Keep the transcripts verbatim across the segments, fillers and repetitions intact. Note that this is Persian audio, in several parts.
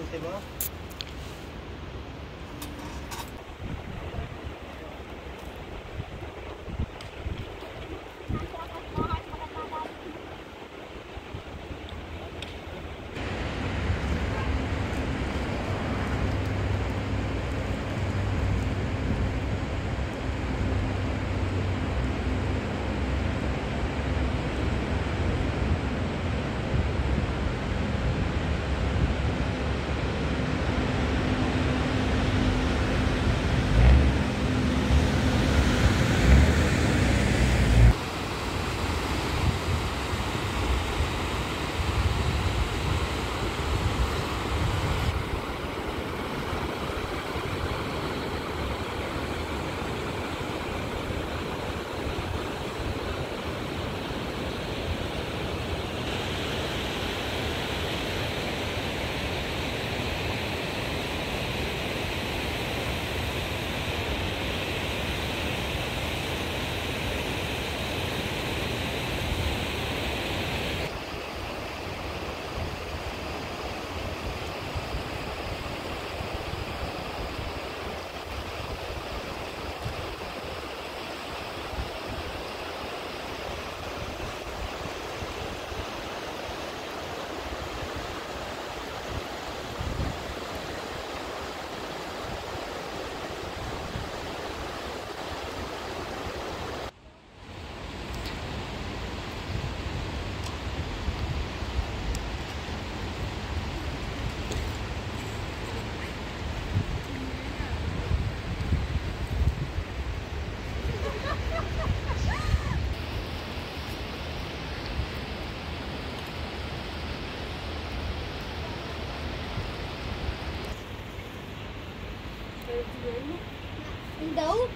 Đâu?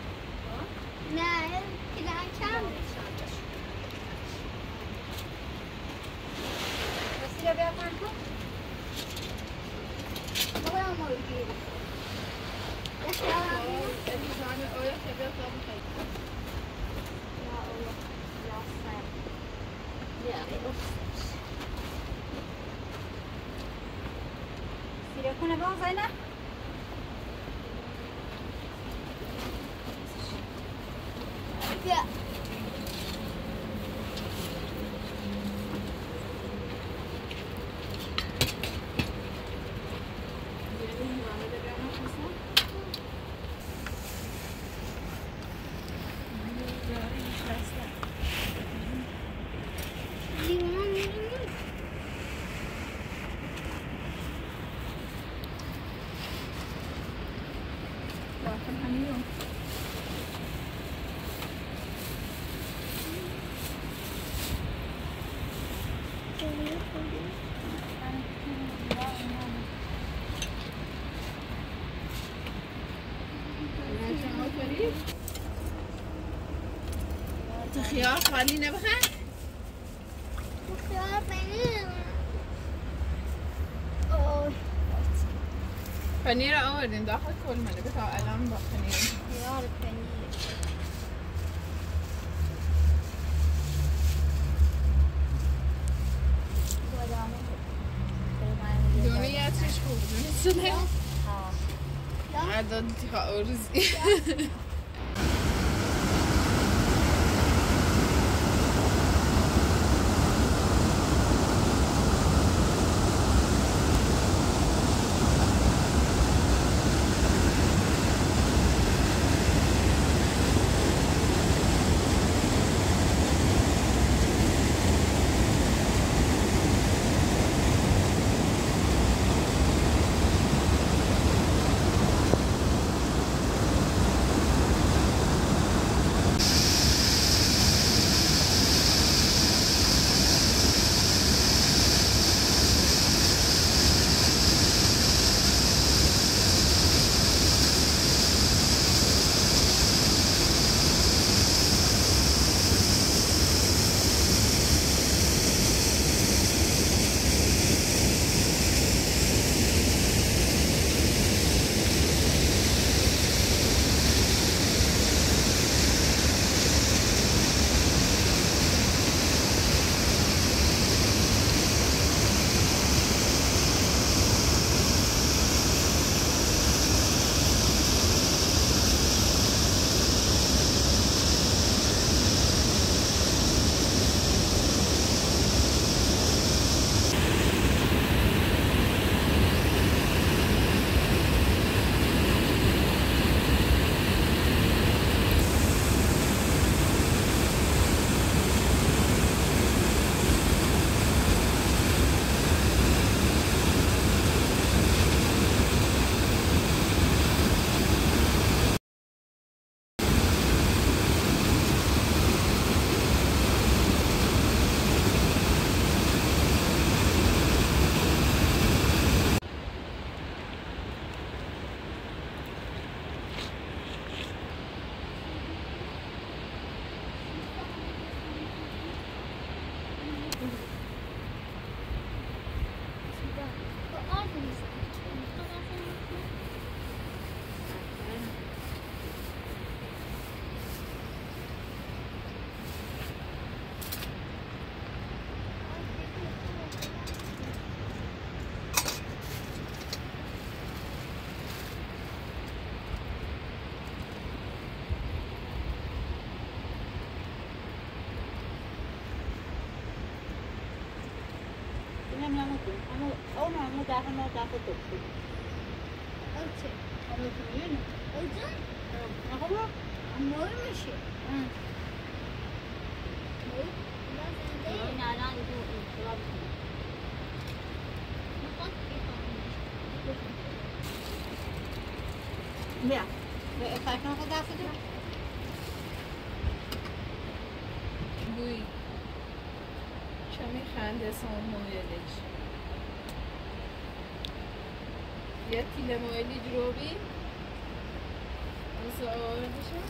Nè, cái này chăm. Você já viu a marca? Qual é o amor dele? Essa é a minha. Ele joga, olha, quer ver o que eu vou fazer. Seria com o negócio aí, né? Yeah. تو خیار خالی نبخن؟ خیار پنیر پنیر آوردیم داخل کل منه بتا الان با پنیر خیار پنیر دونه یه چیش خوب دونه سنه عدد تیخا ارزی Oh, no, no, that's not that's a good thing. Okay. I'm looking in. Olacak. Oh, no. Anlıyormuş. Hmm. Ne? Ben sen değil. Nereden gidiyor? Bak bir tane. Yeah. Ve sayfana kadar sıcak. بوی کمی خنده سام مویلج یه تیله مویلج رو بی nasıl ağırlaşır?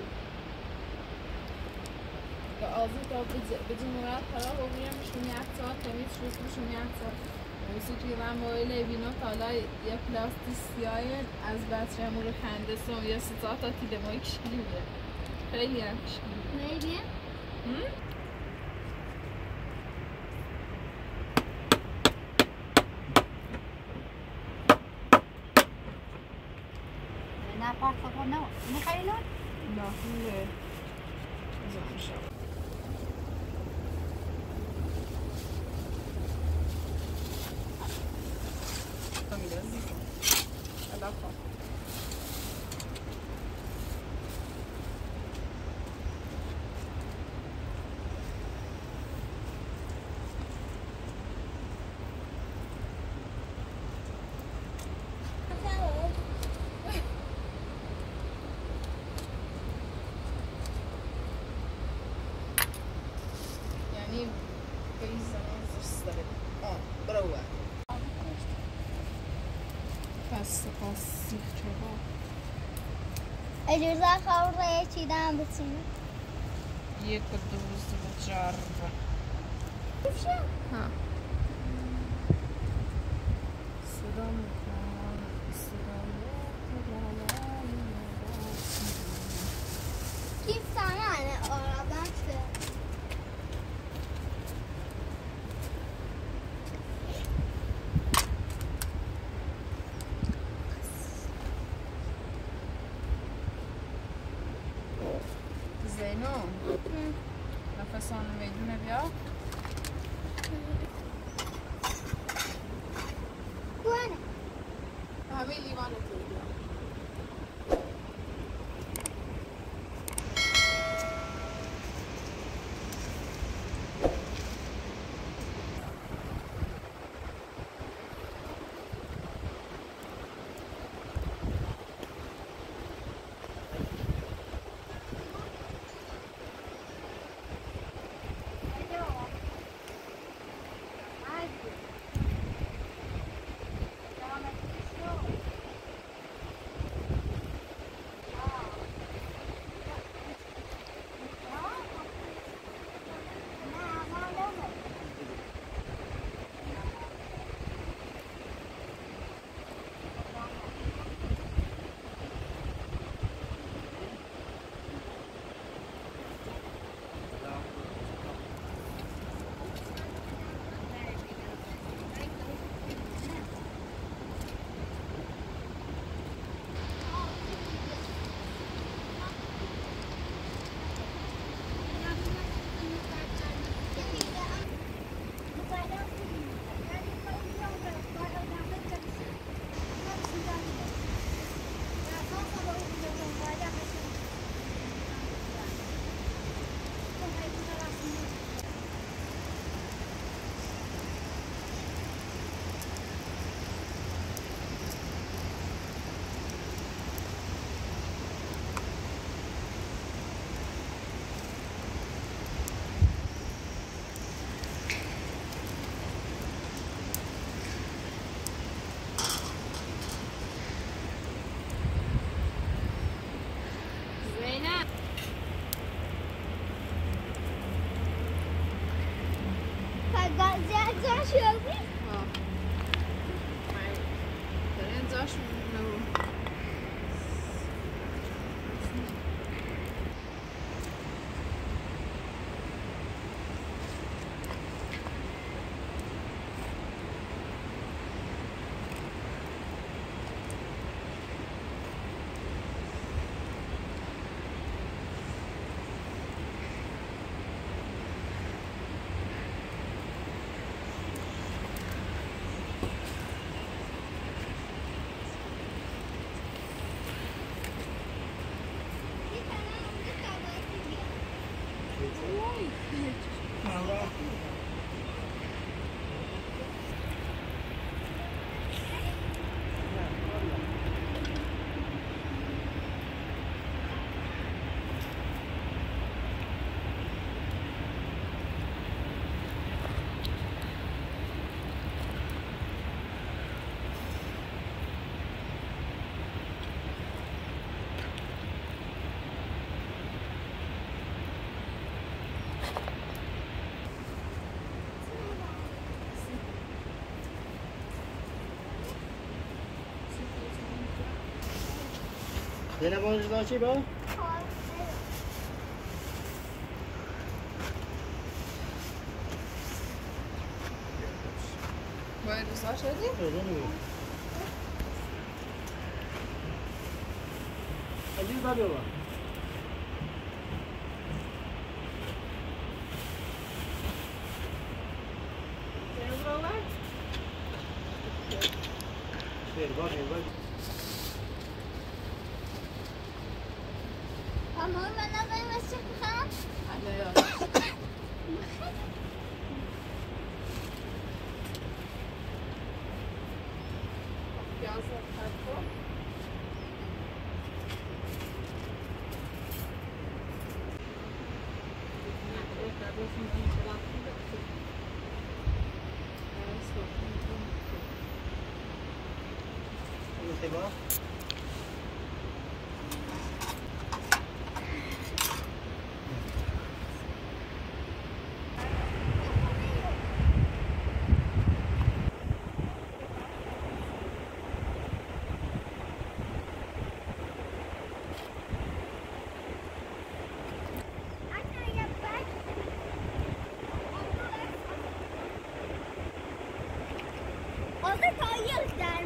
Ya ağzı da به جمهورت طرف بگیرم شون یک ساعت تمیز شد شون یک ساعت موسی توی من مویل وینا تالا یه پلاستی سیاه از بچه رو خنده سام یا سی ساعت تا تیله موی کشکیلی میره خیلی هم کشکیلی Neydi? Ne yaparsak o ne? Ne kayılar? نه خوبه زمان شب یعنی خیلی زمان فرست داره آه برو بر پس سپاس سیخ چوبا اجازه خورده چیدم بچینی. یک و دو و چهار Kuşa. ها صدا میکن صدا Kim sana hani oradan çıkıyor. زینو نفسان میدونه بیا Bu ne? همه لیوان تو بیا Acaba زینب اون جدا چی با؟ باید روزها شدی؟ روزه نمید عزیز داری با زینب رو آورد؟ بیر با بیر با اما من نظرم از چه بخوام؟ علا یاد پیاز رو کت کن این با Orada kayıyor işte.